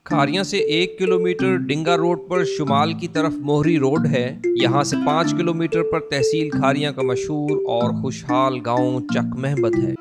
खारियां से 1 kilometre डिंगा road पर शुमाल की तरफ मोहरी रोड है। यहाँ से 5 किलोमीटर पर तहसील खारियां का मशहूर और खुशहाल गांव चक महमद है।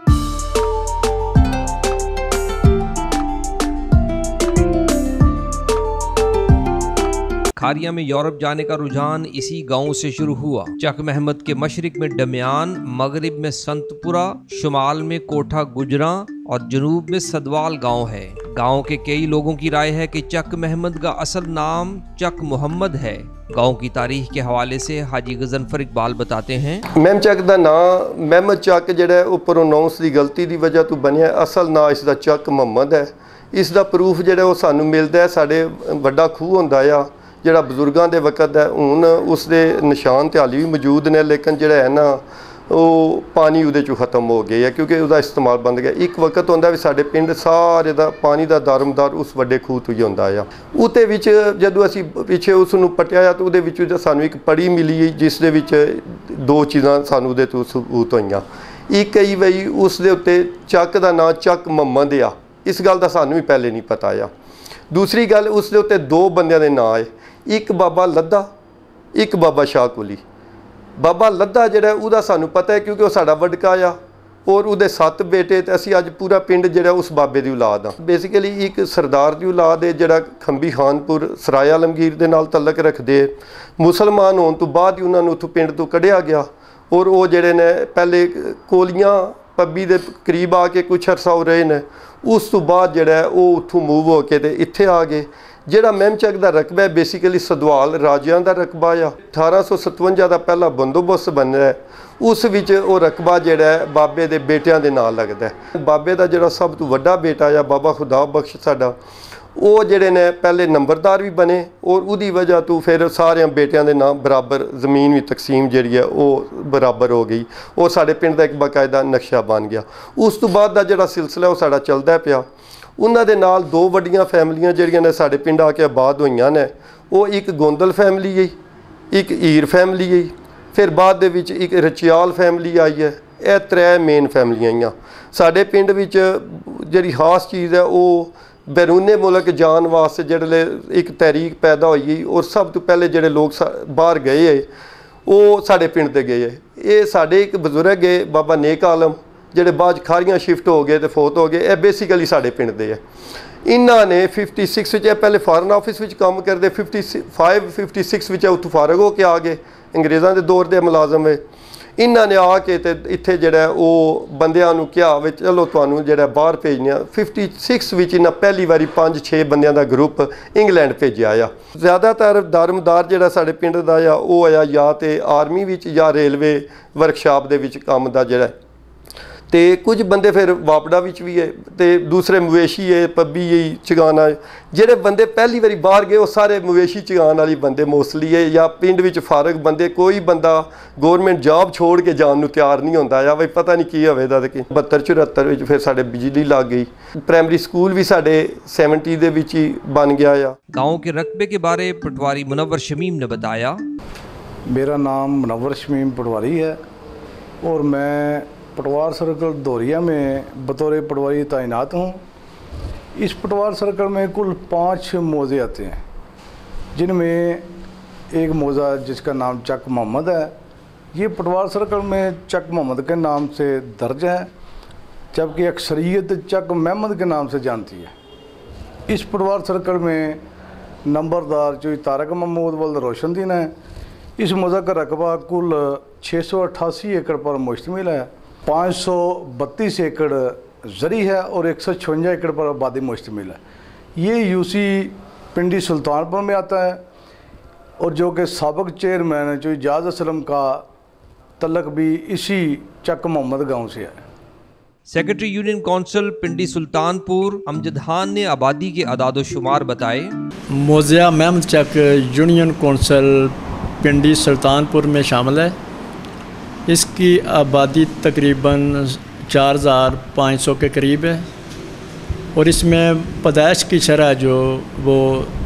खारियां में यूरोप जाने का रुझान इसी गांव से शुरू हुआ। चक महमद के मशरिक में डमियान, मगरिब में संतपुरा, शुमाल में कोठा गुजरा और जनूब में सदवाल गांव है। गांव के कई लोगों की राय है कि चक महमद का असल नाम चक मोहम्मद है। गांव की तारीख के हवाले से हाजी गजनफर इकबाल बताते हैं, मेम चक का नाम महमद चक जिहड़ा है प्रोनाउंस की गलती की वजह तो बनिया, असल नाम इसका चक मोहम्मद है। इसका प्रूफ जिहड़ा वो सानू मिलता है, साडे वड्डा खूह हुंदा आ जिहड़ा बजुर्गों के वक्त है, हुण उसके निशान तो हाली भी मौजूद ने, लेकिन जिहड़ा है ना वो पानी उहदे चों खत्म हो गया है क्योंकि उसका इस्तेमाल बंद गया। एक वक्त होंदा भी साडे पिंड सारे दा पानी का दारमदार उस वड्डे खूह तो ही होंदा आ। उहदे विच जदों असीं पिछे उसनूं पट्टिया तो उहदे विच सानूं एक पड़ी मिली जिस दे विच दो चीज़ां सानूं उहदे तो सबूत होईयां। एक ही बई उस दे उत्ते चक दा नाम चक मोहम्मद आ, इस गल दा सानूं भी पहले नहीं पता आ। दूसरी गल उस दे उत्ते दो बंदियां दे नाम है, एक बाबा लद्दा, एक बाबा शाह कुली। बाबा लद्दा जिहड़ा उहदा सानू पता है क्योंकि वह साडा वडका आ और उहदे 7 बेटे, तो असीं अज पूरा पिंड जिहड़ा उस बाबे दी औलाद हाँ। बेसिकली एक सरदार दी औलाद है जिहड़ा खंबी खानपुर सराय आलमगीर दे नाल तलक रखदे। मुसलमान होने तो बाद ही उन्होंने उत्थों पिंड तो कढ़िया गया और वो जिहड़े ने पहले कोलियां पब्बी दे करीब आके कुछ अरसा हो रहे ने, उस तो बाद जिहड़ा है वो उत्थों मूव होके ते इत्थे आ गए। जिहड़ा मेमचक का रकबा है बेसिकली सदवाल राजियां का रकबा आ। 1857 का पहला बंदोबस्त बन रहा है, उस विच वो रकबा जिहड़ा है बाबे दे बेटियां दे नाल लगदा है। बाबे का जिहड़ा सब तो वड्डा बेटा आ बाबा खुदा बख्श साडा, वो जिहड़े ने पहले नंबरदार भी बने और उहदी वजह तो फिर सारे बेटियां दे नाम बराबर ज़मीन भी तकसीम जिहड़ी है वो बराबर हो गई और साडे पिंड का एक बाकायदा नक्शा बन गया। उस तो बाद दा जिहड़ा सिलसिला वो साडा चलदा पिया। उन्हां दे नाल दो वड्डियां फैमिलियां जिहड़ियां ने साडे पिंड आके आबाद होईयां ने, वो एक गोंदल फैमिली है, एक ईर फैमिली है, फिर बाद दे विच एक रचियाल फैमिली आई है। यह 3 मेन फैमिलियां आईयां। साडे पिंड विच जिहड़ी खास चीज़ है वो बैरूने मुल्क जान वास्ते जिहड़े एक तहरीक पैदा हुई और सब तो पहले जिहड़े लोग बाहर गए है वो साडे पिंड ते गए है। ये साडे एक बजुर्ग है बाबा नेक आलम जिहड़े बाद खारियां शिफ्ट हो गए तो फोत हो गए, ये बेसिकली साडे पिंड दे है। इन्हां ने 56 विच पहले फॉरन ऑफिस विच काम करते, 56 विच उत्थों फारग होके आ गए, अंग्रेज़ों के दौर के मुलाजम है। इन्हां ने आके ते इत्थे जिहड़ा वो बंदियां नूं कहा वी चलो तुहानूं जिहड़ा बाहर भेजने। 56 विच इन्हां पहली बारी 5-6 बंदियां दा ग्रुप इंग्लैंड भेजिया आ। ज़्यादातर दारमदार जिहड़ा साडे पिंड दा आ वो आया या तो आर्मी विच या रेलवे वर्कशाप दे विच काम दा जिहड़ा, तो कुछ बंदे फिर वापड़ा विच भी है, तो दूसरे मवेशी है पब्बी है चगाना है। जिहड़े बंदे पहली बारी बाहर गए वो सारे मवेशी चगान वाली बंदे मोस्टली है, या पिंड विच फारग बंदे। कोई बंदा गौरमेंट जॉब छोड़ के जान नूं तैयार नहीं होंदा या बई पता नहीं की होवे दा। 72-74 विच फिर साडे बिजली लग गई। प्राइमरी स्कूल भी साडे 70 दे विच ही बन गया आ। गांव के रकबे के बारे पटवारी मुनव्वर शमीम ने बताया, मेरा नाम मुनव्वर शमीम पटवारी है और मैं पटवार सर्कल दौरिया में बतौर पटवारी तैनात हूँ। इस पटवार सर्कल में कुल 5 मौज़े आते हैं, जिनमें एक मौज़ा जिसका नाम चक मोहम्मद है, ये पटवार सर्कल में चक मोहम्मद के नाम से दर्ज है, जबकि अक्सरियत चक महमद के नाम से जानती है। इस पटवार सर्कल में नंबरदार जो तारक महमूद वल्द रोशनदीन है। इस मौज़ा का रकबा कुल 688 एकड़ पर मुश्तमिल है। 532 एकड़ ज़री है और 156 एकड़ पर आबादी मुश्तमिल है। ये यूसी पिंडी सुल्तानपुर में आता है और जो कि साबिक चेयरमैन जो इजाज़ असलम का तल्लक भी इसी चक मोहम्मद गांव से है। Secretary union council Pindi Sultanpur Amjad Khan ने आबादी के अदाद शुमार बताए। मौज़ा महमद चक यूनियन कौंसिल पिंडी सुल्तानपुर में शामिल है। इसकी आबादी तकरीबन 4500 के करीब है और इसमें पैदाइश की शरह जो वो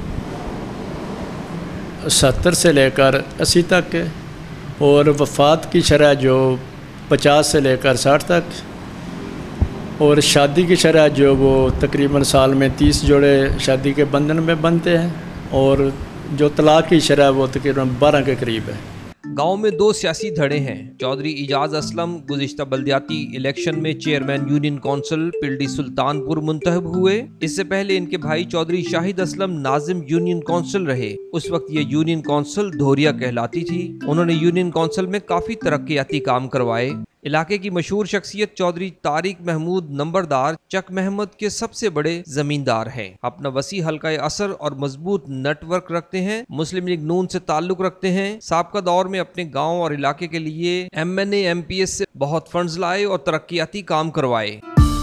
70 से लेकर 80 तक है और वफ़ात की शरह जो 50 से लेकर 60 तक। اور شادی کی شرح جو وہ تقریباً سال میں 30 جوڑے شادی کے بندھن میں بنتے ہیں، اور جو طلاق کی شرح وہ تقریباً 12 کے قریب ہے۔ گاؤں میں 2 سیاسی دھڑے ہیں۔ چودھری اعجاز اسلم گزشتہ بلدیاتی الیکشن میں chairman union council Pindi Sultanpur منتخب ہوئے۔ اس سے پہلے ان کے بھائی چودھری شاہد اسلم ناظم یونین کونسل رہے۔ اس وقت یہ یونین کونسل دھوریا کہلاتی تھی۔ انہوں نے یونین کونسل میں کافی ترقیاتی کام کروائے۔ علاقے کی مشہور شخصیت چودھری طارق محمود نمبردار چک محمد کے سب سے بڑے زمیندار ہیں۔ اپنا وسیع حلقہ اثر اور مضبوط نیٹ ورک رکھتے ہیں۔ مسلم لیگ نون سے تعلق رکھتے ہیں۔ سابقہ دور میں اپنے گاؤں اور علاقے کے لیے MNA MPS سے بہت فنڈز لائے اور ترقیاتی کام کروائے۔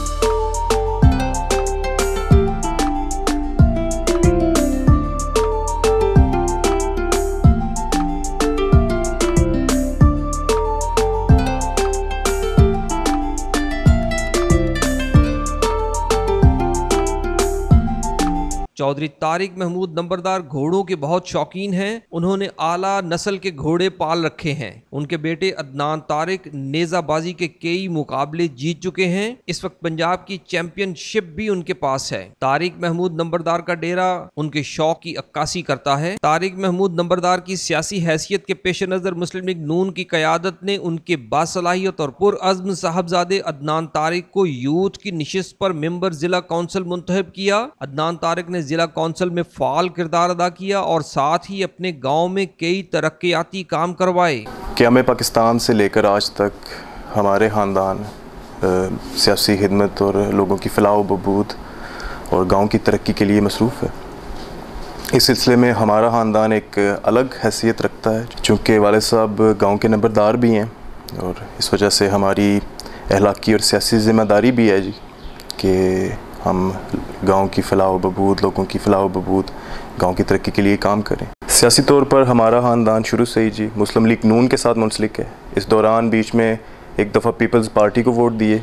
چودھری طارق محمود نمبردار گھوڑوں کے بہت شوقین ہیں۔ انہوں نے اعلیٰ نسل کے گھوڑے پال رکھے ہیں۔ ان کے بیٹے عدنان طارق نیزہ بازی کے کئی مقابلے جیت چکے ہیں۔ اس وقت پنجاب کی چیمپئن شپ بھی ان کے پاس ہے۔ طارق محمود نمبردار کا ڈیرا ان کے شوق کی عکاسی کرتا ہے۔ طارق محمود نمبردار کی سیاسی حیثیت کے پیش نظر مسلم لیگ نون کی قیادت نے ان کے باصلاحیت اور پرعزم صاحبزادے عدنان طارق کو یوتھ کی نشست پر ممبر ضلع کونسل منتخب کیا۔ عدنان طارق نے ضلع کونسل میں فعال کردار ادا کیا اور ساتھ ہی اپنے گاؤں میں کئی ترقیاتی کام کروائے۔ قیام پاکستان سے لے کر آج تک ہمارے خاندان سیاسی خدمت اور لوگوں کی فلاح و بہبود اور گاؤں کی ترقی کے لیے مصروف ہے۔ اس سلسلے میں ہمارا خاندان ایک الگ حیثیت رکھتا ہے، چونکہ والد صاحب گاؤں کے نمبردار بھی ہیں، اور اس وجہ سے ہماری اخلاقی اور سیاسی ذمہ داری بھی ہے کہ ہم گاؤں کی فلاح و بہبود، لوگوں کی فلاح و بہبود، گاؤں کی ترقی کے لیے کام کریں۔ سیاسی طور پر ہمارا خاندان شروع سے ہی مسلم لیگ نون کے ساتھ منسلک ہے۔ اس دوران بیچ میں ایک دفعہ پیپلز پارٹی کو ووٹ دیے،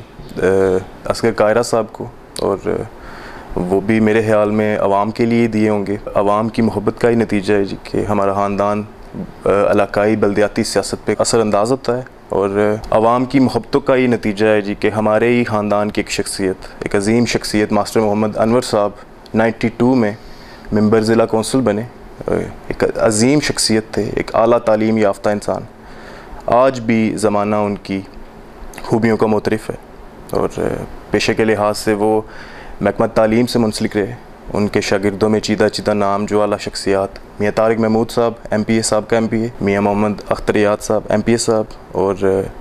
اصغر قاہرہ صاحب کو، اور وہ بھی میرے خیال میں عوام کے لیے دیے ہوں گے۔ عوام کی محبت کا ہی نتیجہ ہے کہ ہمارا خاندان علاقائی بلدیاتی سیاست پہ اثر انداز ہوتا ہے، اور عوام کی محبتوں کا یہ نتیجہ ہے کہ ہمارے ہی خاندان کی ایک عظیم شخصیت ماسٹر محمد انور صاحب 92 میں ممبر ضلع کونسل بنے۔ ایک عظیم شخصیت تھے، ایک اعلیٰ تعلیم یافتہ انسان۔ آج بھی زمانہ ان کی خوبیوں کا معترف ہے، اور پیشے کے لحاظ سے وہ محکمہ تعلیم سے منسلک رہے۔ ان کے شاگردوں میں چیدہ نام جو اعلیٰ شخصیات میاں طارق محمود صاحب MPA صاحب کا MPA، میاں محمد اختریات صاحب MPA صاحب، اور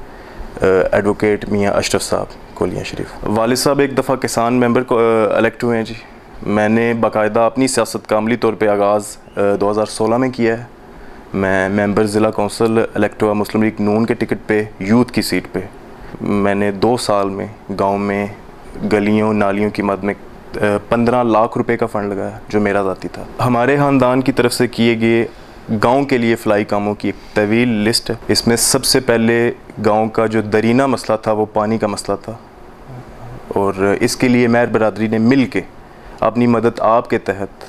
ایڈوکیٹ میاں اشرف صاحب کولیاں شریف۔ والد صاحب ایک دفعہ کسان ممبر کو الیکٹ ہوئے ہیں میں نے باقاعدہ اپنی سیاست کا عملی طور پہ آغاز 2016 میں کیا ہے۔ میں ممبر ضلع کونسل الیکٹ ہوا مسلم لیگ نون کے ٹکٹ پہ، یوتھ کی سیٹ پہ۔ میں نے 2 سال میں گاؤں میں گلیوں نالیوں کی مد میں 15 لاکھ روپے کا فنڈ لگایا جو میرا ذاتی تھا۔ ہمارے خاندان کی طرف سے کیے گئے گاؤں کے لیے فلاحی کاموں کی ایک طویل لسٹ ہے۔ اس میں سب سے پہلے گاؤں کا جو درینہ مسئلہ تھا وہ پانی کا مسئلہ تھا، اور اس کے لیے مہر برادری نے مل کے اپنی مدد آپ کے تحت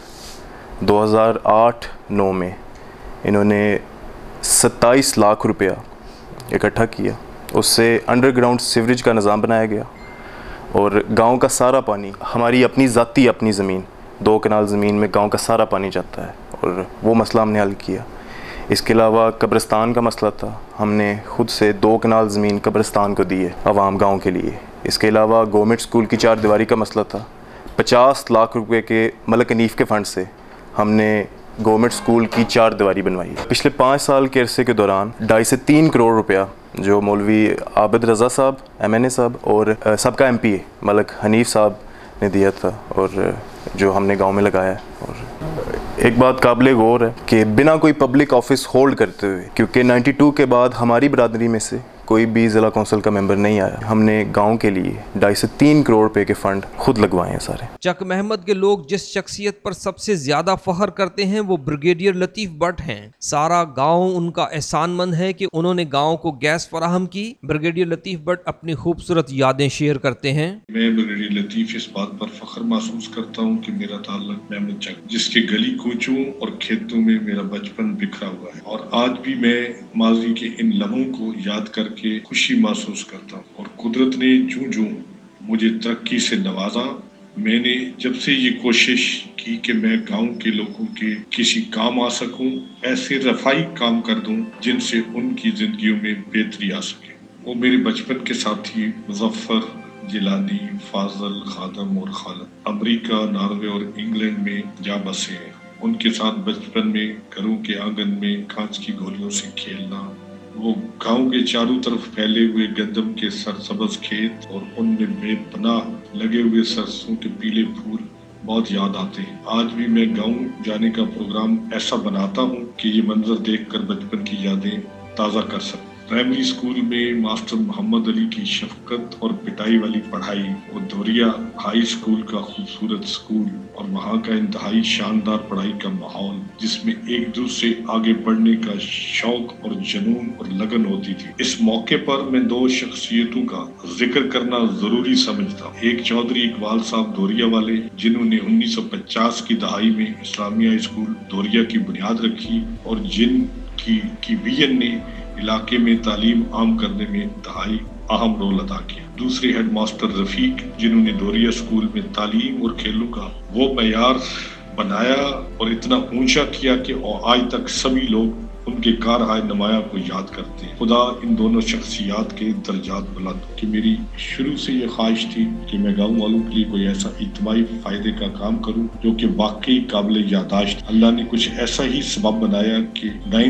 2008-9 میں انہوں نے 27 لاکھ روپیہ اکٹھا کیا۔ اس سے انڈر گراؤنڈ سیوریج کا نظام بنایا گیا، اور گاؤں کا سارا پانی، ہماری اپنی زمین 2 کنال زمین میں گاؤں کا سارا پانی جاتا ہے، اور وہ مسئلہ ہم نے حل کیا۔ اس کے علاوہ قبرستان کا مسئلہ تھا، ہم نے خود سے 2 کنال زمین قبرستان کو دی ہے عوام گاؤں کے لیے۔ اس کے علاوہ گورنمنٹ اسکول کی 4 دیواری کا مسئلہ تھا، 50 لاکھ روپے کے ملک حنیف کے فنڈ سے ہم نے گورنمنٹ اسکول کی 4 دیواری بنوائی۔ پچھلے 5 سال کے عرصے کے دوران 2.5 سے 3 کروڑ روپیہ جو مولوی عابد رضا صاحب MNA صاحب اور سب کا MPA ملک حنیف صاحب نے دیا تھا، اور جو ہم نے گاؤں میں لگایا ہے۔ اور ایک بات قابل غور ہے کہ بنا کوئی پبلک آفس ہولڈ کرتے ہوئے، کیونکہ 92 کے بعد ہماری برادری میں سے کوئی بھی ضلع کونسل کا ممبر نہیں آیا، ہم نے گاؤں کے لیے 2.5 سے 3 کروڑ روپے کے فنڈ خود لگوائے ہیں سارے۔ چک محمد کے لوگ جس شخصیت پر سب سے زیادہ فخر کرتے ہیں وہ بریگیڈیئر لطیف بٹ ہیں۔ سارا گاؤں ان کا احسان مند ہے کہ انہوں نے گاؤں کو گیس فراہم کی۔ بریگیڈیئر لطیف بٹ اپنی خوبصورت یادیں شیئر کرتے ہیں۔ میں بریگیڈیئر لطیف اس بات پر فخر محسوس کرتا ہوں کہ میرا تعلق محمد چک، جس کے گلی کوچوں اور کھیتوں میں میرا بچپن بکھرا ہوا ہے، اور آج بھی میں ماضی کے ان لمحوں کو یاد کر کے خوشی محسوس کرتا ہوں، اور قدرت نے جوں मुझे तरक्की से नवाजा। मैंने जब से ये कोशिश की कि मैं गांव के लोगों के किसी काम आ सकूं, ऐसे रफाई काम कर दूं जिनसे उनकी जिंदगियों में बेहतरी आ सके। वो मेरे बचपन के साथी मुजफ्फर, जिलानी, फाजल, खादम और खालद अमेरिका, नॉर्वे और इंग्लैंड में जा बसे हैं। उनके साथ बचपन में घरों के आंगन में कांच की गोलियों से खेलना, वो गांव के चारों तरफ फैले हुए गंदम के सरसब्ज खेत और उनमें बेपनाह लगे हुए सरसों के पीले फूल बहुत याद आते हैं। आज भी मैं गांव जाने का प्रोग्राम ऐसा बनाता हूं कि ये मंजर देखकर बचपन की यादें ताज़ा कर सकूं। प्राइमरी स्कूल में मास्टर मोहम्मद अली की शफकत और पिटाई वाली पढ़ाई, वो धोरिया हाई स्कूल का खूबसूरत स्कूल और वहाँ का इंतहाई शानदार पढ़ाई का माहौल जिसमें एक दूसरे आगे बढ़ने का शौक और जुनून और लगन होती थी। इस मौके पर मैं दो शख्सियतों का जिक्र करना जरूरी समझता हूँ। एक चौधरी इकबाल साहब धोरिया वाले, जिन्होंने 1950 की दहाई में इस्लामिया स्कूल धोरिया की बुनियाद रखी और जिनकी विजन ने इलाके में तालीम आम करने में इंतहाई अहम रोल अदा किया। दूसरे हेड मास्टर रफीक, जिन्होंने धोरिया स्कूल में तालीम और खेलों का वो मयार बनाया और इतना ऊंचा किया कि आज तक सभी लोग उनके कारहाय नुमाया को याद करते हैं। खुदा इन दोनों शख्सियात के दर्जात बुलंद हो। कि मेरी शुरू से ये ख्वाहिश थी कि मैं गाँव वालों के लिए कोई ऐसा इज्तिमाई फायदे का काम करूं जो कि वाकई काबिल यादाश्त। अल्लाह ने कुछ ऐसा ही सबब बनाया कि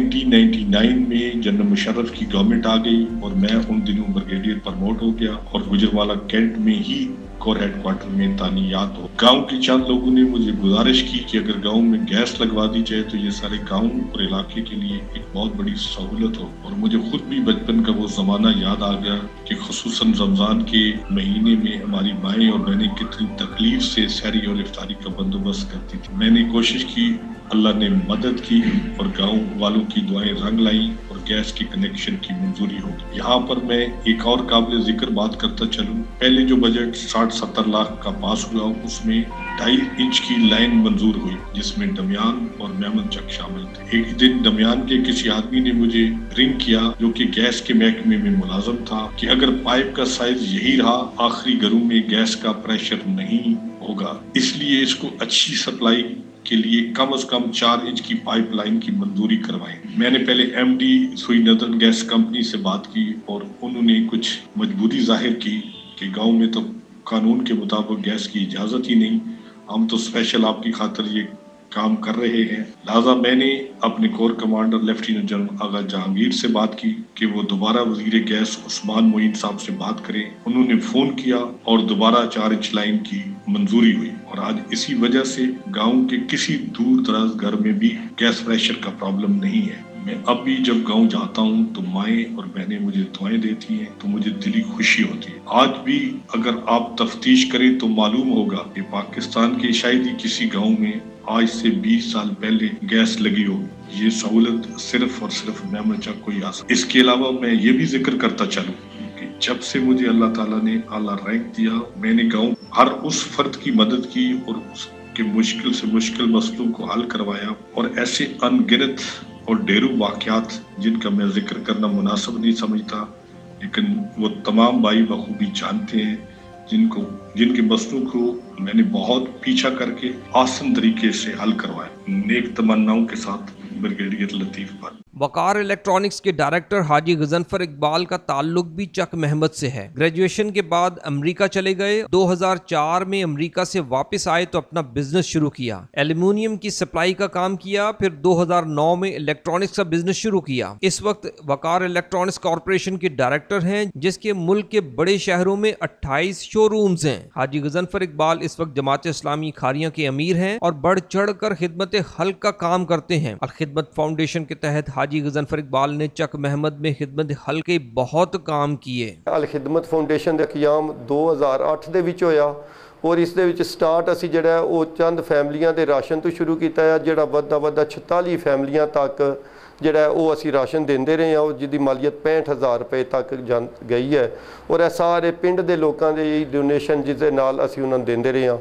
1999 में जनरल मुशर्रफ की गवर्नमेंट आ गई और मैं उन दिनों ब्रिगेडियर प्रमोट हो गया और गुजरवाला कैंट में ही कोर हेडक्वार्टर में तानीयात हो। गांव के चंद लोगों ने मुझे गुजारिश की कि अगर गांव में गैस लगवा दी जाए तो ये सारे गांव और इलाके के लिए एक बहुत बड़ी सहूलत हो। और मुझे खुद भी बचपन का वो जमाना याद आ गया कि खुसूसन रमजान के महीने में हमारी माएँ और बहनें कितनी तकलीफ से सहरी और इफ्तारी का बंदोबस्त करती थी। मैंने कोशिश की, अल्लाह ने मदद की और गांव वालों की दुआएं रंग लाई और गैस के कनेक्शन की मंजूरी हो गई। यहाँ पर मैं एक और काबिल जिक्र बात करता चलूं। पहले जो बजट 60-70 लाख का पास हुआ उसमें 2.5 इंच की लाइन मंजूर हुई जिसमें दमियान और मेमन चक शामिल थे। एक दिन दमियान के किसी आदमी ने मुझे रिंग किया जो कि गैस के महकमे में मुलाजिम था कि अगर पाइप का साइज यही रहा आखिरी घरों में गैस का प्रेशर नहीं होगा, इसलिए इसको अच्छी सप्लाई के लिए कम से कम 4 इंच की पाइपलाइन की मंजूरी करवाई। मैंने पहले एमडी सुई नदन गैस कंपनी से बात की और उन्होंने कुछ मजबूरी जाहिर की कि गांव में तो कानून के मुताबिक गैस की इजाजत ही नहीं, हम तो स्पेशल आपकी खातिर ये काम कर रहे हैं। लिहाजा मैंने अपने core commander lieutenant general Agha Jahangir से बात की कि वो दोबारा वजीर गैस उस्मान मोइन साहब से बात करें। उन्होंने फोन किया और दोबारा 4 इंच लाइन की मंजूरी हुई और आज इसी वजह से गांव के किसी दूर दराज घर में भी गैस प्रेशर का प्रॉब्लम नहीं है। मैं अब भी जब गांव जाता हूं तो माएँ और बहनें मुझे दुआएं देती हैं तो मुझे दिली खुशी होती है। आज भी अगर आप तफ्तीश करें तो मालूम होगा कि पाकिस्तान के शायद ही किसी गांव में आज से 20 साल पहले गैस लगी हो। ये सहूलत सिर्फ और सिर्फ मेमन चक को ही आ सकती। इसके अलावा मैं ये भी जिक्र करता चलूं कि जब से मुझे अल्लाह ताला ने आला रैंक दिया, मैंने गाँव हर उस फर्द की मदद की और उसके मुश्किल से मुश्किल मसलों को हल करवाया और ऐसे अनगिनत और ढेरों वाक़यात जिनका मैं जिक्र करना मुनासिब नहीं समझता, लेकिन वो तमाम भाई बखूबी जानते हैं जिनके मसलों को मैंने बहुत पीछा करके आसान तरीके से हल करवाया। नेक तमन्नाओं के साथ ब्रिगेडियर लतीफ पर। वकार इलेक्ट्रॉनिक्स के डायरेक्टर हाजी गजनफर इकबाल का ताल्लुक भी चक महमद से है। ग्रेजुएशन के बाद अमेरिका चले गए। 2004 में अमेरिका से वापस आए तो अपना बिजनेस शुरू किया। एल्युमिनियम की सप्लाई का काम किया। फिर 2009 में इलेक्ट्रॉनिक्स का बिजनेस शुरू किया। इस वक्त वकार इलेक्ट्रॉनिक्स कॉरपोरेशन के डायरेक्टर हैं जिसके मुल्क के बड़े शहरों में 28 शोरूम्स हैं। हाजी गजनफर इकबाल इस वक्त जमात इस्लामी खारिया के अमीर हैं और बढ़ चढ़ कर खिदमत हल्क का काम करते हैं। अल खिदमत फाउंडेशन के तहत हाजी गजनफर इकबाल ने चक महमद में खिदमत हल्क के बहुत काम किए। अल खिदमत फाउंडेशन ਦਾ ਕਿਆਮ 2008 ਦੇ ਵਿੱਚ ਹੋਇਆ ਔਰ ਇਸ ਦੇ ਵਿੱਚ ਸਟਾਰਟ ਅਸੀਂ ਜਿਹੜਾ ਉਹ ਚੰਦ ਫੈਮਲੀਆਂ ਦੇ ਰਾਸ਼ਨ ਤੋਂ ਸ਼ੁਰੂ ਕੀਤਾ ਹੈ ਜਿਹੜਾ ਵੱਧਾ 46 ਫੈਮਲੀਆਂ ਤੱਕ ਜਿਹੜਾ ਉਹ ਅਸੀਂ ਰਾਸ਼ਨ ਦਿੰਦੇ ਰਹੇ ਹਾਂ ਜਿਹਦੀ ਮਾਲੀਅਤ 65000 ਰੁਪਏ ਤੱਕ ਗਈ ਹੈ ਔਰ ਇਹ ਸਾਰੇ ਪਿੰਡ ਦੇ ਲੋਕਾਂ ਦੇ ਡੋਨੇਸ਼ਨ ਜਿਸ ਦੇ ਨਾਲ ਅਸੀਂ ਉਹਨਾਂ ਨੂੰ ਦਿੰਦੇ ਰਹੇ ਹਾਂ।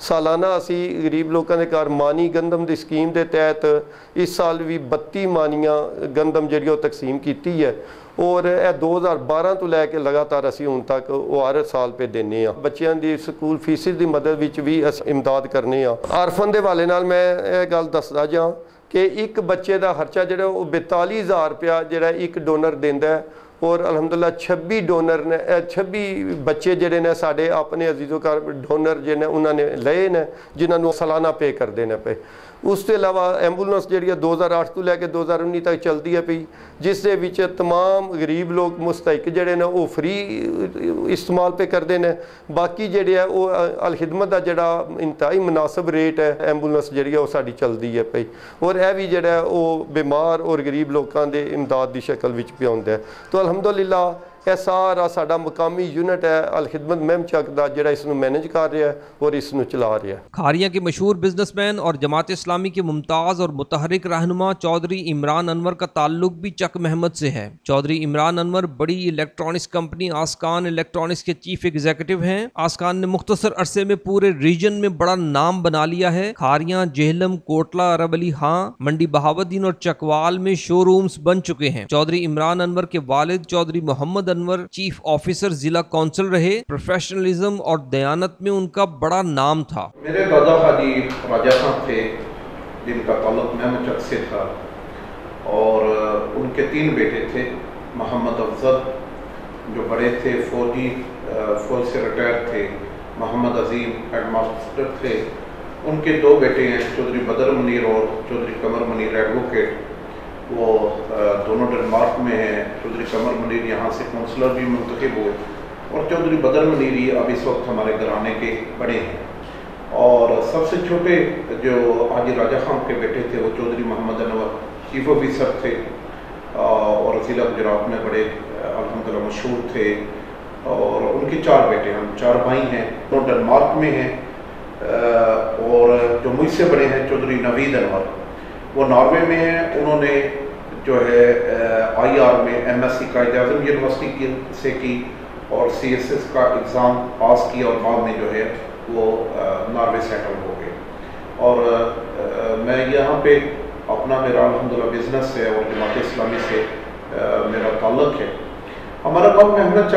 ਸਾਲਾਨਾ ਅਸੀਂ ਗਰੀਬ ਲੋਕਾਂ ਦੇ ਘਰ ਮਾਨੀ ਗੰਦਮ ਦੀ ਸਕੀਮ ਦੇ ਤਹਿਤ ਇਸ ਸਾਲ ਵੀ 32 ਮਾਨੀਆਂ ਗੰਦਮ ਜਿਹੜੀ ਉਹ ਤਕਸੀਮ ਕੀਤੀ ਹੈ ਔਰ ਇਹ 2012 ਤੋਂ ਲੈ ਕੇ ਲਗਾਤਾਰ ਅਸੀਂ ਹੁਣ ਤੱਕ ਉਹ ਹਰ ਸਾਲ ਪੇ ਦਿੰਦੇ ਆ। ਬੱਚਿਆਂ ਦੀ ਸਕੂਲ ਫੀਸਿਸ ਦੀ ਮਦਦ ਵਿੱਚ ਵੀ ਅਸੀਂ ਇਮਦਾਦ ਕਰਨੇ ਆ। ਆਰਫਨ ਦੇ ਹਵਾਲੇ ਨਾਲ ਮੈਂ ਇਹ ਗੱਲ ਦੱਸਦਾ ਜਾਂ ਕਿ ਇੱਕ ਬੱਚੇ ਦਾ ਖਰਚਾ ਜਿਹੜਾ ਉਹ 42,000 ਰੁਪਇਆ ਜਿਹੜਾ ਇੱਕ ਡੋਨਰ ਦਿੰਦਾ ਹੈ ਔਰ ਅਲਹਮਦੁਲਿਲਾ 26 ਡੋਨਰ ਨੇ 26 ਬੱਚੇ ਜਿਹੜੇ ਨੇ ਸਾਡੇ ਆਪਣੇ ਅਜ਼ੀਜ਼ੋ ਘਰ ਡੋਨਰ ਜਿਹਨੇ ਉਹਨਾਂ ਨੇ ਲਏ ਨੇ ਜਿਨ੍ਹਾਂ ਨੂੰ ਸਾਲਾਨਾ ਪੇ ਕਰਦੇ ਨੇ ਪਏ। ਉਸ ਤੋਂ ਇਲਾਵਾ ਐਂਬੂਲੈਂਸ ਜਿਹੜੀ 2008 ਤੋਂ ਲੈ ਕੇ 2019 ਤੱਕ ਚੱਲਦੀ ਹੈ ਪਈ ਜਿਸ ਦੇ ਵਿੱਚ ਤਮਾਮ ਗਰੀਬ ਲੋਕ ਮੁਸਤਹਿਕ ਜਿਹੜੇ ਨੇ ਉਹ ਫ੍ਰੀ ਇਸਤੇਮਾਲ ਪੇ ਕਰਦੇ ਨੇ। ਬਾਕੀ ਜਿਹੜੇ ਹੈ ਉਹ ਅਲ ਖਿਦਮਤ ਦਾ ਜਿਹੜਾ ਇੰਤਹਾਈ ਮੁਨਾਸਬ ਰੇਟ ਹੈ ਐਂਬੂਲੈਂਸ ਜਿਹੜੀ ਉਹ ਸਾਡੀ ਚੱਲਦੀ ਹੈ ਪਈ ਔਰ ਇਹ ਵੀ ਜਿਹੜਾ ਉਹ ਬਿਮਾਰ ਔਰ ਗਰੀਬ ਲੋਕਾਂ ਦੇ ਇਮਦਾਦ ਦੀ ਸ਼ਕਲ ਵਿੱਚ ਪਿਆ ਹੁੰਦਾ ਹੈ। तो अलहमदुलिल्लाह ਇਹ ਸਾਰਾ ਸਾਡਾ ਮੁਕਾਮੀ यूनिट है अल खिदमत महम चक ਦਾ ਜਿਹੜਾ ਇਸ ਨੂੰ मैनेज कर रहा है और इस ਨੂੰ चला रहा है। खारिया के मशहूर बिजनेसमैन और जमात इस्लामी के मुमताज़ और मुतहरिक रहनुमा चौधरी इमरान अनवर का ताल्लुक भी चक महमद से है। चौधरी इमरान अनवर बड़ी इलेक्ट्रॉनिक्स कंपनी आस्कान इलेक्ट्रॉनिक्स के चीफ एग्जीक्यूटिव हैं। आस्कान ने मुख्तसर अरसे में पूरे रीजन में बड़ा नाम बना लिया है। खारिया, जेहलम, कोटला, अरब अली खां, मंडी बहावुद्दीन और चकवाल में शोरूम्स बन चुके हैं। चौधरी इमरान अनवर के वालिद चौधरी मोहम्मद अनवर चीफ ऑफिसर जिला कौंसिल रहे। प्रोफेशनलिज्म और दयानत में उनका बड़ा नाम था। मेरे दादा हाजी राजा खान थे जिनका ताल्लुक महमद चक से था और उनके 3 बेटे थे। मोहम्मद अफजल जो बड़े थे फौज से रिटायर थे, मोहम्मद अजीम हेडमास्टर थे, उनके 2 बेटे हैं चौधरी बदर मुनीर और चौधरी कमर मुनीर एडवोकेट, वो दोनों डेनमार्क में हैं। चौधरी कमर मुनीर यहाँ से काउंसलर भी मुंतखब हुए और चौधरी बदर मुनीर ही अब इस वक्त हमारे घराने के बड़े हैं। और सबसे छोटे जो हाजी राजा खान के बेटे थे वो चौधरी मोहम्मद अनवर चीफ ऑफिसर थे और ज़िला गुजरात में बड़े अल्हम्दुलिल्लाह मशहूर थे। और उनके 4 बेटे, हम 4 भाई हैं, तो डेनमार्क में हैं। और जो मुझसे बड़े हैं चौधरी नवीद अनवर वो नॉर्वे में हैं। उन्होंने जो है IR में MSc कायद-ए-आज़म यूनिवर्सिटी से की और CSS का एग्ज़ाम पास किया और बाद में जो है वो नॉर्वे सेटल हो गए। और मैं यहाँ पे अपना मेरा अल्हम्दुलिल्लाह बिज़नेस है और जमात इस्लामी से मेरा ताल्लुक़ है। हमारा गाँव महमद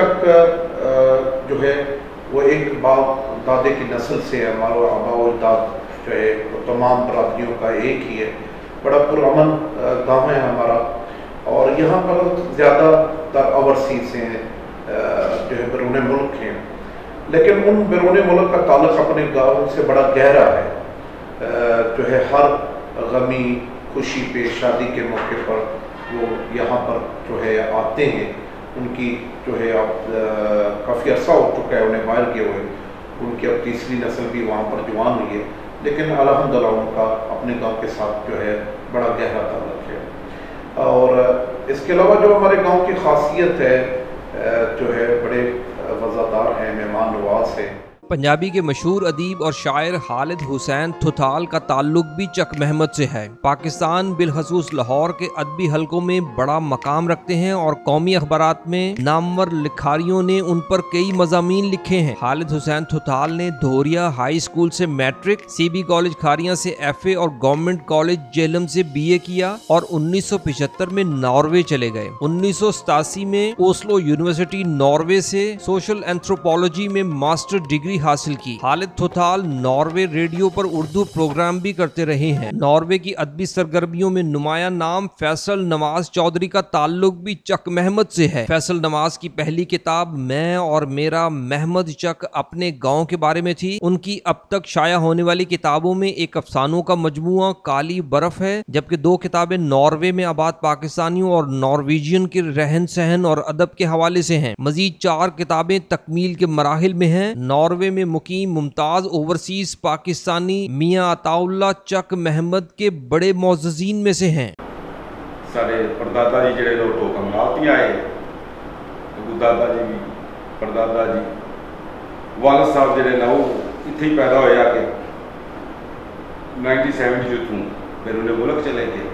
चक जो है वो एक बाप दादे की नस्ल से है। हमारा आबा और दाद जो है वो तमाम बरादरियों का एक ही है। बड़ा पुरअमन गाँव है हमारा और यहाँ पर ज़्यादातर ओवरसीज़ हैं जो है बैरून मुल्क हैं, लेकिन उन बैरून मुल्क का ताल्लुक़ अपने गाँव से बड़ा गहरा है। जो है हर गमी खुशी पे शादी के मौके पर वो यहाँ पर जो है आते हैं। उनकी जो है अब काफ़ी अरसा हो चुका है उन्हें बाहर किए हुए, उनकी अब 3री नस्ल भी वहाँ पर जवान हुई है, लेकिन अल्हम्दुलिल्लाह उनका अपने गांव के साथ जो है बड़ा गहरा ताल्लुक़ है। और इसके अलावा जो हमारे गांव की खासियत है जो है बड़े वज़ादार हैं, मेहमान नवाज हैं। पंजाबी के मशहूर अदीब और शायर खालिद हुसैन थुथाल का ताल्लुक भी चक महमद से है। पाकिस्तान बिलखसूस लाहौर के अदबी हलकों में बड़ा मकाम रखते हैं और कौमी अखबारात में नामवर लिखारियों ने उन पर कई मज़ामीन लिखे हैं। खालिद हुसैन थुथाल ने धोरिया हाई स्कूल से मैट्रिक, CB कॉलेज खारिया से FA और गवर्नमेंट कॉलेज जेहलम से BA किया और 1975 में नॉर्वे चले गए। 1987 में ओस्लो यूनिवर्सिटी नॉर्वे से सोशल एंथ्रोपोलॉजी में मास्टर डिग्री हासिल की। खालिद थुथाल नॉर्वे रेडियो पर उर्दू प्रोग्राम भी करते रहे हैं। नॉर्वे की अदबी सरगर्मियों में नुमाया नाम फैसल नवाज चौधरी का ताल्लुक भी चक महमद से है। फैसल नवाज की पहली किताब मैं और मेरा महमद चक अपने गांव के बारे में थी। उनकी अब तक शाया होने वाली किताबों में एक अफसानों का मजमुआ काली बर्फ है, जबकि 2 किताबें नॉर्वे में आबाद पाकिस्तानियों और नॉर्वेजियन के रहन सहन और अदब के हवाले से हैं। मजीद 4 किताबें तकमील के मराहिल में हैं। नॉर्वे में मुकीम मुमताज ओवरसीज पाकिस्तानी मियां अताउल्ला चक महमद के बड़े मोअज़्ज़ीन में से हैं। सारे परदादा जी ਜਿਹੜੇ ਲੋਕ ਕਮਲਾਤ ਹੀ ਆਏ, ਦਾਦਾ ਜੀ ਵੀ परदादा जी वालद साहब ਜਿਹੜੇ ਨੇ ਉਹ ਇੱਥੇ ਹੀ ਪੈਦਾ ਹੋਏ ਆ ਕਿ 1970 ਤੋਂ बैरून मुल्क चले गए।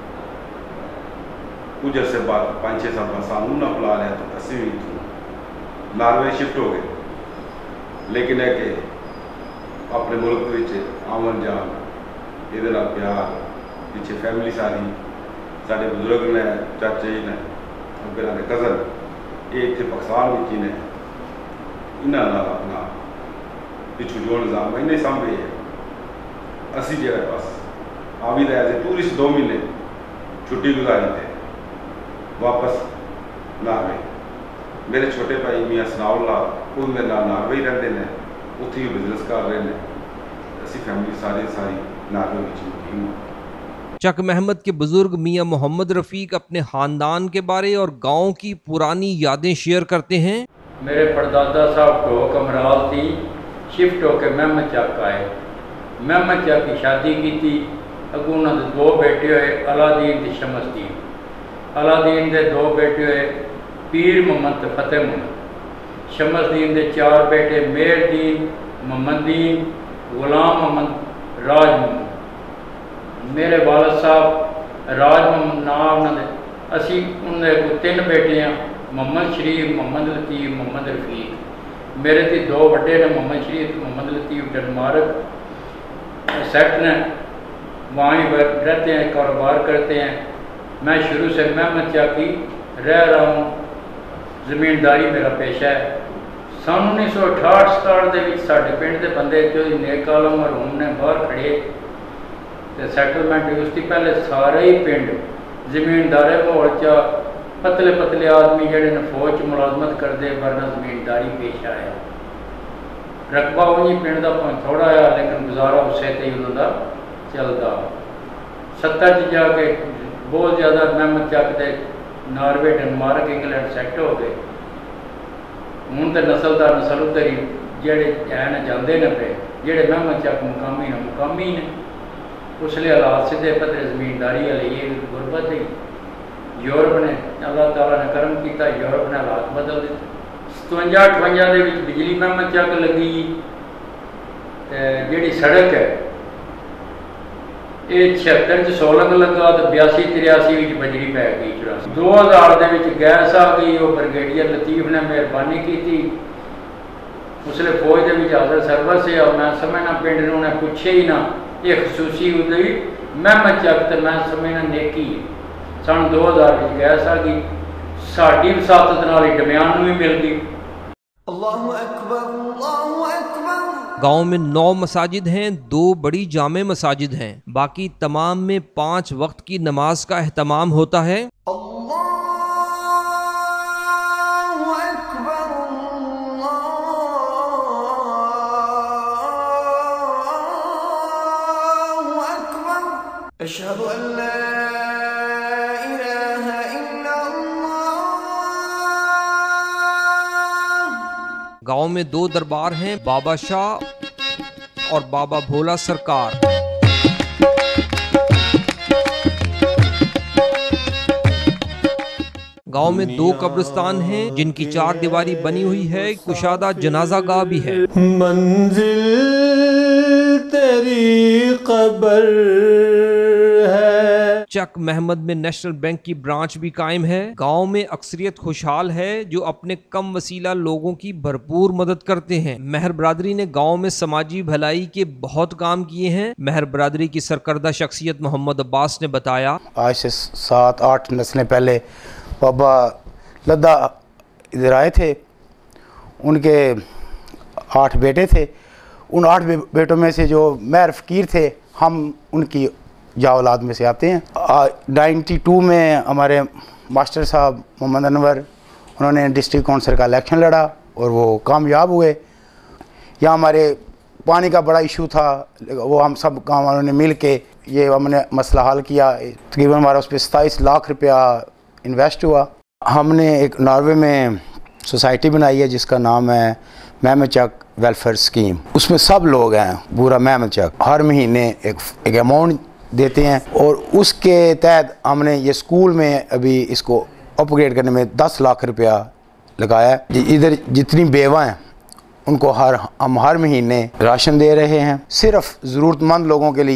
कुछ अरसे बाद 5-6 साल बाद सानू ना बुला लिया तो असी भी नॉर्वे शिफ्ट हो गए। लेकिन है कि ਆਪਣੇ ਮੁਲਕ ਵਿੱਚ ਆਮਨ ਜਾਨ, ਇਹਦੇ ਨਾਲ ਪਿਆਰ, ਪਿੱਛੇ ਫੈਮਿਲੀ ਸਾਰੀ, ਸਾਡੇ ਬਜ਼ੁਰਗ ਨੇ, ਚਾਚੇ ਜੀ ਨੇ, ਅੱਗੇ ਦੇ ਕਜ਼ਨ, ਇਹ ਇੱਥੇ ਪਾਕਿਸਤਾਨ ਵਿੱਚ ਹੀ ਨੇ, ਇਹਨਾਂ ਨਾਲ ਆਪਣਾ ਪਿੱਛੋਂ ਜੋ ਨਿਜ਼ਾਮ ਇਹਨੇ ਸਾਂਭੇ ਹੈ। ਅਸੀਂ ਜਿਹੜਾ ਬਸ ਆਵੀ ਦਾ ਐਜ਼ ਏ ਟੂਰਿਸਟ 2 ਮਹੀਨੇ ਛੁੱਟੀ ਗੁਜ਼ਾਰੀ ਤੇ ਵਾਪਸ ਨਾਰਵੇ। ਮੇਰੇ ਛੋਟੇ ਭਾਈ ਮੀਆਂ ਸਨਾਉल्ला ਉਹ ਮੇਰੇ ਨਾਲ ਨਾਰਵੇ ਹੀ ਰਹਿੰਦੇ ਨੇ, ਉੱਥੇ ਹੀ ਬਿਜ਼ਨਸ ਕਰ ਰਹੇ ਨੇ। ਅਸੀਂ ਫੈਮਿਲੀ ਸਾਰੀ नारवे ਵਿੱਚ मुकीम हूँ। चक महमद के बुजुर्ग मियाँ मोहम्मद रफ़ीक अपने ख़ानदान के बारे और गाँव की पुरानी यादें शेयर करते हैं। मेरे परदादा साहब ढोक अमराल थी, शिफ्ट होकर महमद चक आए। महमद चक की शादी की थी, अगू उन्होंने 2 बेटे हुए, अलादीन ते शमसदीन। अलादीन के 2 बेटे हुए, पीर मोहम्मद ते फतेह मोहम्मद। शमसदीन के 4 बेटे, मेहरदीन, मोहम्मदीन, गुलाम मोहम्मद, राज मोहम्मद। मेरे वालद साहब राज मोहम्मद नाम उन्होंने, असी उन्होंने को 3 बेटे हैं, मोहम्मद शरीफ, मोहम्मद लतीफ़, मोहम्मद रफ़ीक। मेरे थी 2 बड़े ने, मोहम्मद शरीफ, मोहम्मद लतीफ़ डेनमार्क सेट ने, वहाँ ही रहते हैं, कारोबार करते हैं। मैं शुरू से महमद चाकी रह रहा हूँ, ज़मींदारी मेरा पेशा है। सन 1968-67 ਦੇ ਵਿੱਚ ਸਾਡੇ ਪਿੰਡ ਦੇ ਬੰਦੇ ਜੋ ਨੇਕ ਆਲਮ ਮਰਹੂਮ ਨੇ ਬਾਹਰ ਖੜੇ ਤੇ ਸੈਟਲਮੈਂਟ ਉਸ ਤੋਂ ਪਹਿਲੇ ਸਾਰੇ ਹੀ ਪਿੰਡ ਜ਼ਮੀਨਦਾਰੇ ਮਾਹੌਲ 'ਚ ਪਤਲੇ ਆਦਮੀ ਜਿਹੜੇ ਨੇ ਫੌਜ 'ਚ ਮੁਲਾਜ਼ਮਤ ਕਰਦੇ, ਵਰਨਾ ਜ਼ਮੀਨਦਾਰੀ ਪੇਸ਼ਾ ਹੈ। ਰਕਬਾ ਉਹ ਜੀ ਪਿੰਡ ਦਾ ਥੋੜਾ ਆ, ਲੇਕਿਨ ਗੁਜ਼ਾਰਾ ਉਸੇ ਤੇ ਹੀ ਉਹਨਾਂ ਦਾ ਚੱਲਦਾ। 70 'ਚ ਜਾ ਕੇ ਬਹੁਤ ਜ਼ਿਆਦਾ ਮਹਿਮਦ ਚੱਕ ਦੇ ਨਾਰਵੇ, ਡੈਨਮਾਰਕ, ਇੰਗਲੈਂਡ ਸੈੱਟ ਹੋ ਗਏ। ਹੁਣ ਤਾਂ ਨਸਲ ਦਾ ਨਸਲ ਉੱਧਰ ਹੀ ਜਿਹੜੇ ਐਨ ਜਾਂਦੇ ਨੇ ਪਏ, ਜਿਹੜੇ ਮਹਿਮਦ ਚੱਕ ਮੁਕਾਮੀ ਨੇ। ਉਸ ਲਈ ਹਾਲਾਤ ਸਿੱਧੇ ਪੱਧਰੇ ਜ਼ਮੀਨਦਾਰੀ ਵਾਲੇ ਇਹ ਗੁਰਬਤ ਹੀ यूरोप ने अल्लाह ताला ने करम किया, यूरोप ने हालात बदल दिते। 57-58 ਦੇ ਵਿੱਚ ਬਿਜਲੀ ਮਹਿਮਦ ਚੱਕ ਲੱਗੀ ਤੇ ਜਿਹੜੀ ਸੜਕ ਹੈ ਇਹ 76 ਚ ਸੋਲੰਗ ਲੱਗਾ ਤੇ 82-83 ਵਿੱਚ ਬਜਰੀ ਪੈ ਗਈ। 2000 ਦੇ ਵਿੱਚ ਗੈਸ ਆ ਗਈ। ਉਹ ਬ੍ਰਿਗੇਡੀਅਰ ਲਤੀਫ ਨੇ ਮਿਹਰਬਾਨੀ ਕੀਤੀ, ਉਸਲੇ ਫੌਜ ਦੇ ਵਿੱਚ ਹਾਜ਼ਰ ਸਰਵਿਸ ਹੈ। ਮੈਂ ਸਮਝਣਾ ਪਿੰਡ ਨੂੰ ਉਹਨੇ ਪੁੱਛੇ ਹੀ ਨਾ, ਇਹ ਖਸੂਸੀ ਉਹਦੀ ਮਹਿਮਦ ਚੱਕ ਤੇ ਮੈਂ ਸਮਝਣਾ ਨੇਕੀ ਹੈ। सन 2000 ਵਿੱਚ ਗੈਸ ਆ ਗਈ, ਸਾਡੀ ਵਸਾਤਤ ਨਾਲ ਹੀ ਡਮਿਆਨ ਨੂੰ ਵੀ ਮਿਲ ਗਈ। अल्लाहु अकबर, अल्लाहु अकबर। गाँव में 9 मसाजिद हैं, 2 बड़ी जामे मसाजिद हैं, बाकी तमाम में 5 वक्त की नमाज का एहतमाम होता है। अल्लाहु अकबर, अल्लाहु अकबर। अशहदु अन ला गांव में 2 दरबार हैं, बाबा शाह और बाबा भोला सरकार। गांव में 2 कब्रिस्तान हैं जिनकी 4 दीवारी बनी हुई है, कुशादा जनाजा गाह भी है। मंजिल तेरी कब्र है। चक महमद में नेशनल बैंक की ब्रांच भी कायम है। गांव में अक्सरियत खुशहाल है जो अपने कम वसीला लोगों की भरपूर मदद करते हैं। महर बरादरी ने गांव में समाजी भलाई के बहुत काम किए हैं। महर बरादरी की सरकर्दा शख्सियत मोहम्मद अब्बास ने बताया, आज से 7-8 नस्लें पहले बाबा लद्दा इधर आए थे, उनके 8 बेटे थे। उन 8 बेटों में से जो महर फ़कीर थे, हम उनकी या औलाद में से आते हैं। 92 में हमारे मास्टर साहब मोहम्मद अनवर, उन्होंने डिस्ट्रिक्ट काउंसिल का इलेक्शन लड़ा और वो कामयाब हुए। यहाँ हमारे पानी का बड़ा इशू था, वो हम सब गाँव वालों ने मिल के ये हमने मसला हल किया। तकरीबन हमारा उस पर 27 लाख रुपया इन्वेस्ट हुआ। हमने एक नॉर्वे में सोसाइटी बनाई है जिसका नाम है महमद चक वेलफेयर स्कीम। उसमें सब लोग हैं, पूरा महमद चक हर महीने एक अमाउंट देते हैं और उसके तहत हमने ये स्कूल में अभी इसको अपग्रेड करने में 10 लाख रुपया लगाया है। इधर जितनी बेवा हैं उनको हम हर महीने राशन दे रहे हैं। सिर्फ ज़रूरतमंद लोगों के लिए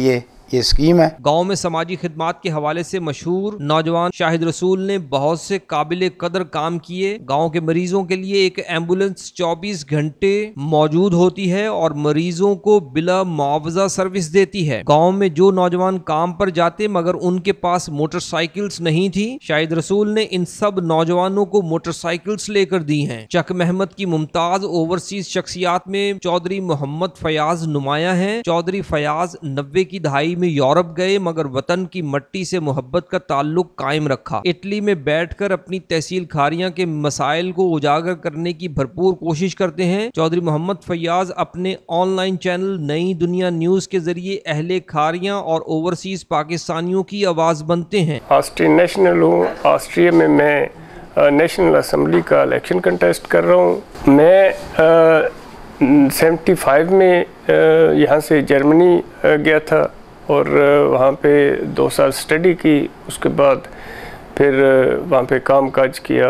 ये स्कीम है। गांव में समाजी खिदमात के हवाले से मशहूर नौजवान शाहिद रसूल ने बहुत से काबिल कदर काम किए। गांव के मरीजों के लिए एक एम्बुलेंस 24 घंटे मौजूद होती है और मरीजों को बिला मुआवजा सर्विस देती है। गांव में जो नौजवान काम पर जाते मगर उनके पास मोटरसाइकिल्स नहीं थी, शाहिद रसूल ने इन सब नौजवानों को मोटरसाइकिल्स लेकर दी हैं। चक महमद की मुमताज ओवरसीज शख्सियात में चौधरी मोहम्मद फयाज नुमाया हैं। चौधरी फयाज 90 की दहाई में यूरोप गए मगर वतन की मट्टी से मोहब्बत का ताल्लुक कायम रखा। इटली में बैठकर अपनी तहसील खारियां के मसाइल को उजागर करने की भरपूर कोशिश करते हैं। चौधरी मोहम्मद फयाज अपने ऑनलाइन चैनल नई दुनिया न्यूज के जरिए अहले खारियां और ओवरसीज पाकिस्तानियों की आवाज बनते हैं। ऑस्ट्रियन नेशनल हूँ। ऑस्ट्रिया में मैं नेशनल असम्बली का इलेक्शन कंटेस्ट कर रहा हूँ। मैं 75 में यहाँ से जर्मनी गया था और वहाँ पे 2 साल स्टडी की। उसके बाद फिर वहाँ पे काम काज किया।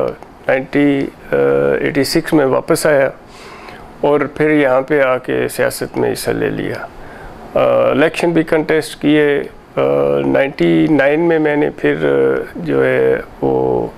1986 में वापस आया और फिर यहाँ पे आके सियासत में हिस्सा ले लिया। इलेक्शन भी कंटेस्ट किए। 99 में मैंने फिर जो है वो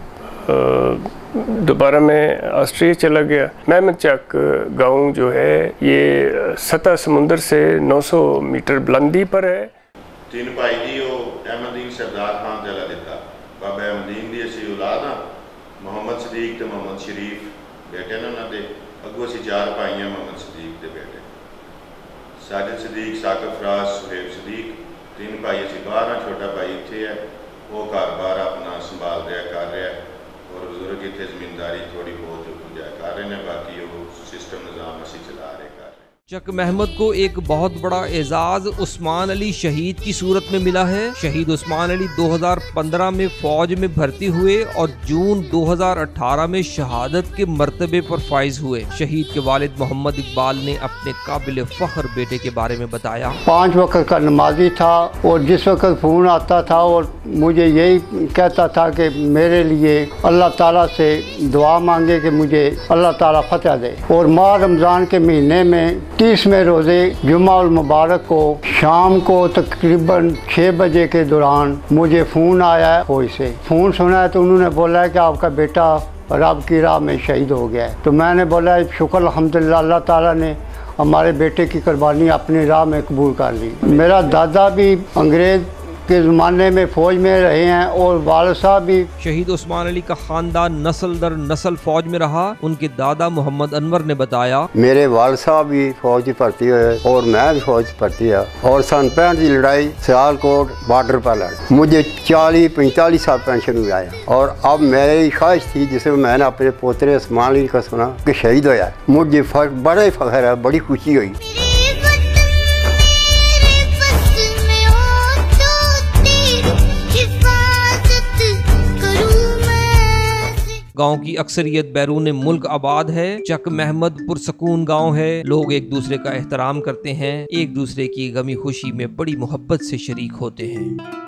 दोबारा मैं ऑस्ट्रिया चला गया। महमद चक गांव जो है ये सतह समुंदर से 900 मीटर बुलंदी पर है। तीन भाई जी अहमदीन सरदार खान जला दिता। बाबा अहमदीन दी असी औलाद हाँ। मोहम्मद सदीक ते मोहम्मद शरीफ बेटे ने उन्होंने अगों असी 4 भाई हैं। मोहम्मद सदीक के बेटे साजिद सदीक, साकिब फराज, सुहेब सदीक। 3 भाई असी बाहर हाँ। छोटा भाई इत्थे है, वो घर बार अपना संभाल रहा कर रहा है और बुजुर्ग इतने जमींदारी थोड़ी बहुत गुंजा कर रहे हैं। बाकी वो सिस्टम निज़ाम असी चला रहे कर। चक महमद को एक बहुत बड़ा एजाज उस्मान अली शहीद की सूरत में मिला है। शहीद उस्मान अली 2015 में फौज में भर्ती हुए और जून 2018 में शहादत के मर्तबे पर फाइज हुए। शहीद के वालिद मोहम्मद इकबाल ने अपने काबिल फख्र बेटे के बारे में बताया। 5 वक्त का नमाजी था और जिस वक्त फ़ोन आता था और मुझे यही कहता था कि मेरे लिए अल्लाह ताला से दुआ मांगे कि मुझे अल्लाह ताला फतह दे। और माह रमज़ान के महीने में 30वें रोज़े जुम्मा उल मुबारक को शाम को तकरीबन 6 बजे के दौरान मुझे फ़ोन आया है फौज से। फ़ोन सुना है तो उन्होंने बोला है कि आपका बेटा रब की राह में शहीद हो गया है। तो मैंने बोला शुक्र अल्हम्दुलिल्लाह, अल्लाह ताला ने हमारे बेटे की कुर्बानी अपनी राह में कबूल कर ली। मेरा दादा भी अंग्रेज़ के ज़माने में फ़ौज में रहे हैं और वालिद साहब भी। शहीद उस्मान अली का ख़ानदान नस्ल दर नस्ल फ़ौज में रहा। उनके दादा मोहम्मद अनवर ने बताया, मेरे वालिद साहब भी फौज भर्ती हुए और मैं भी फौज भर्ती है और सन 65 की लड़ाई सियालकोट बॉर्डर पर लड़ी। मुझे 40-45 साल पेंशन हुआ है और अब मेरी ख्वाहिश थी जिसमें मैंने अपने पोतरे उस्मान अली का सुना कि शहीद होया। मुझे बड़ा ही फ़ख्र है, बड़ी खुशी हुई। गांव की अक्सरियत बैरून मुल्क आबाद है। चक महमद पुरसकून गांव है। लोग एक दूसरे का एहतराम करते हैं, एक दूसरे की गमी खुशी में बड़ी मोहब्बत से शरीक होते हैं।